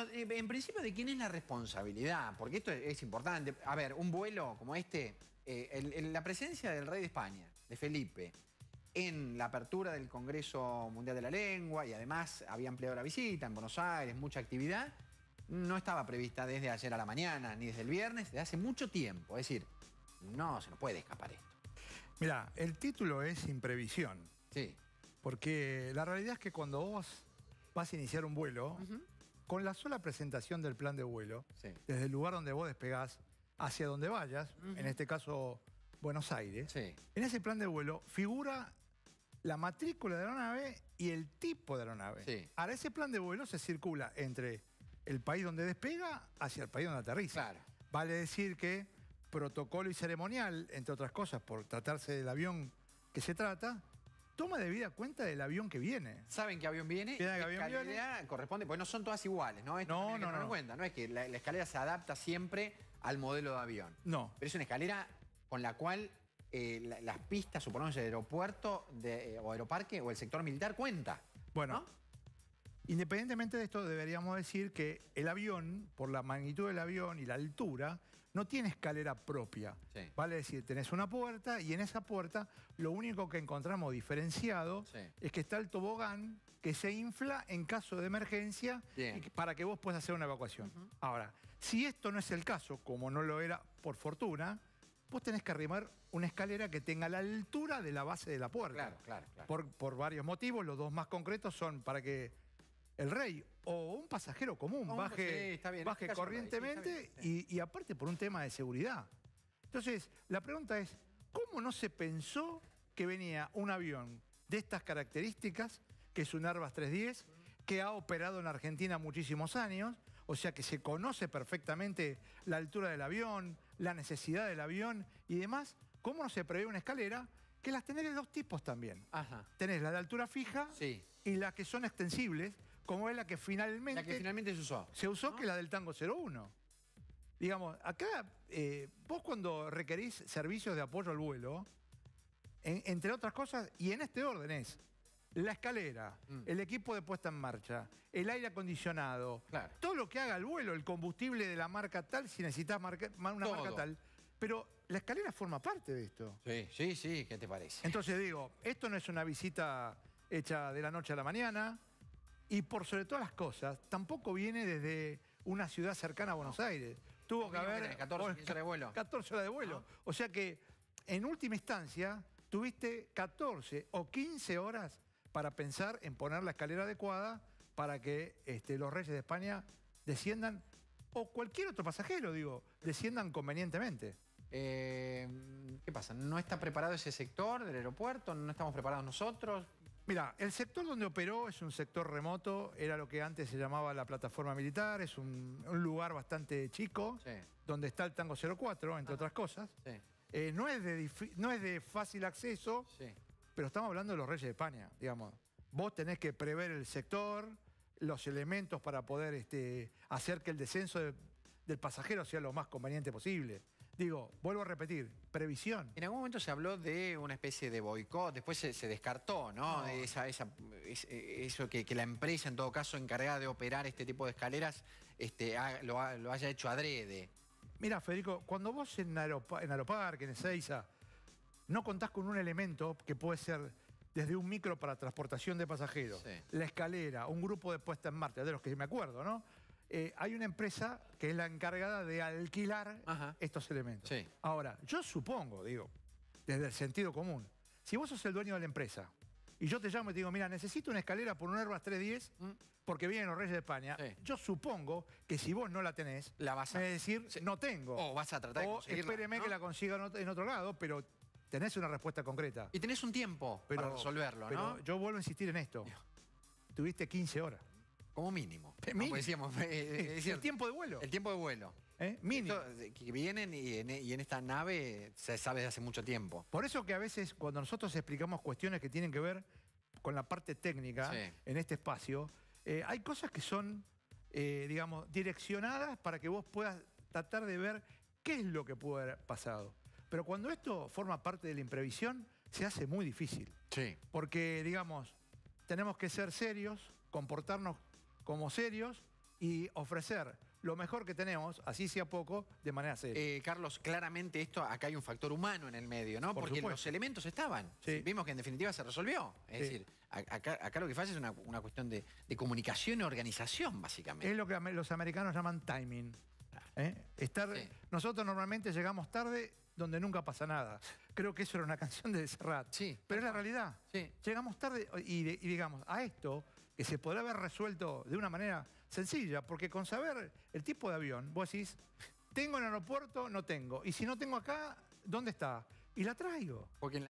Bueno, en principio, ¿de quién es la responsabilidad? Porque esto es importante. A ver, un vuelo como este, la presencia del rey de España, de Felipe, en la apertura del Congreso Mundial de la Lengua, y además había ampliado la visita en Buenos Aires, mucha actividad, no estaba prevista desde ayer a la mañana, ni desde el viernes, desde hace mucho tiempo. Es decir, no se nos puede escapar esto. Mirá, el título es Imprevisión. Sí. Porque la realidad es que cuando vos vas a iniciar un vuelo, con la sola presentación del plan de vuelo, desde el lugar donde vos despegás hacia donde vayas, en este caso Buenos Aires, en ese plan de vuelo figura la matrícula de la aeronave y el tipo de aeronave. Ahora, ese plan de vuelo se circula entre el país donde despega hacia el país donde aterriza. Vale decir que protocolo y ceremonial, entre otras cosas, por tratarse del avión que se trata, toma debida cuenta del avión que viene. ¿Saben qué avión viene? ¿Qué avión viene? Corresponde, porque no son todas iguales, ¿no? No. Cuenta. No es que la escalera se adapta siempre al modelo de avión. No. Pero es una escalera con la cual las pistas, suponemos el aeropuerto o aeroparque o el sector militar cuenta. Bueno, ¿no? Independientemente de esto, deberíamos decir que el avión, por la magnitud del avión y la altura, no tiene escalera propia. Vale decir, tenés una puerta y en esa puerta lo único que encontramos diferenciado es que está el tobogán que se infla en caso de emergencia para que vos puedas hacer una evacuación. Ahora, si esto no es el caso, como no lo era por fortuna, vos tenés que arrimar una escalera que tenga la altura de la base de la puerta. Claro. Por varios motivos, los dos más concretos son para que el rey o un pasajero común baje corrientemente y aparte por un tema de seguridad. Entonces, la pregunta es, ¿cómo no se pensó que venía un avión de estas características, que es un Airbus 310, que ha operado en Argentina muchísimos años, o sea que se conoce perfectamente la altura del avión, la necesidad del avión y demás? ¿Cómo no se prevé una escalera? Que las tenés de dos tipos también. Tenés la de altura fija y las que son extensibles, como es la que finalmente se usó. Se usó, ¿no? Que es la del Tango 01. Digamos, acá, vos cuando requerís servicios de apoyo al vuelo, entre otras cosas, y en este orden es la escalera, el equipo de puesta en marcha, el aire acondicionado, todo lo que haga el vuelo, el combustible de la marca tal, si necesitas una marca tal. Pero la escalera forma parte de esto. Sí, ¿qué te parece? Entonces digo, esto no es una visita hecha de la noche a la mañana y por sobre todas las cosas, tampoco viene desde una ciudad cercana a Buenos Aires. Tuvo que haber 14 horas de vuelo. 14 horas de vuelo. O sea que, en última instancia, tuviste 14 o 15 horas para pensar en poner la escalera adecuada para que los reyes de España desciendan, o cualquier otro pasajero, digo, desciendan convenientemente. ¿Qué pasa? ¿No está preparado ese sector del aeropuerto? ¿No estamos preparados nosotros? Mira, el sector donde operó es un sector remoto, era lo que antes se llamaba la plataforma militar, es un lugar bastante chico, donde está el Tango 04, entre otras cosas. No es de fácil acceso, pero estamos hablando de los reyes de España, digamos. Vos tenés que prever el sector, los elementos para poder hacer que el descenso del pasajero sea lo más conveniente posible. Digo, vuelvo a repetir, previsión. En algún momento se habló de una especie de boicot, después se descartó, ¿no? Eso que la empresa, en todo caso, encargada de operar este tipo de escaleras, lo haya hecho adrede. Mira, Federico, cuando vos en Aeroparque, en Ezeiza, no contás con un elemento que puede ser desde un micro para transportación de pasajeros, la escalera, un grupo de puesta en marcha, de los que me acuerdo, ¿no? Hay una empresa que es la encargada de alquilar estos elementos. Ahora, yo supongo, digo, desde el sentido común, si vos sos el dueño de la empresa y yo te llamo y te digo, mira, necesito una escalera por un Airbus 310 porque vienen los reyes de España, yo supongo que si vos no la tenés, la vas a decir, no tengo. O vas a tratar de conseguirla, espéreme, ¿no? Que la consiga en otro lado, pero tenés una respuesta concreta. Y tenés un tiempo para resolverlo, ¿no? Pero yo vuelvo a insistir en esto. Tuviste 15 horas. Como mínimo. Como decíamos, el tiempo de vuelo. El tiempo de vuelo. Mínimo. Esto, que vienen y en esta nave se sabe desde hace mucho tiempo. Por eso que a veces cuando nosotros explicamos cuestiones que tienen que ver con la parte técnica en este espacio, hay cosas que son, digamos, direccionadas para que vos puedas tratar de ver qué es lo que pudo haber pasado. Pero cuando esto forma parte de la imprevisión, se hace muy difícil. Porque, digamos, tenemos que ser serios, comportarnos como serios y ofrecer lo mejor que tenemos, así sea poco, de manera seria. Carlos, claramente acá hay un factor humano en el medio, ¿no? Porque los elementos estaban. Sí. Vimos que en definitiva se resolvió. Es decir, acá lo que falla es una cuestión de comunicación y organización, básicamente. Es lo que los americanos llaman timing. Nosotros normalmente llegamos tarde donde nunca pasa nada. Creo que eso era una canción de Serrat. Sí. Pero es la realidad. Sí. Llegamos tarde y digamos, a esto que se podrá haber resuelto de una manera sencilla, porque con saber el tipo de avión, vos decís, tengo en el aeropuerto, no tengo. Y si no tengo acá, ¿dónde está? Y la traigo. Porque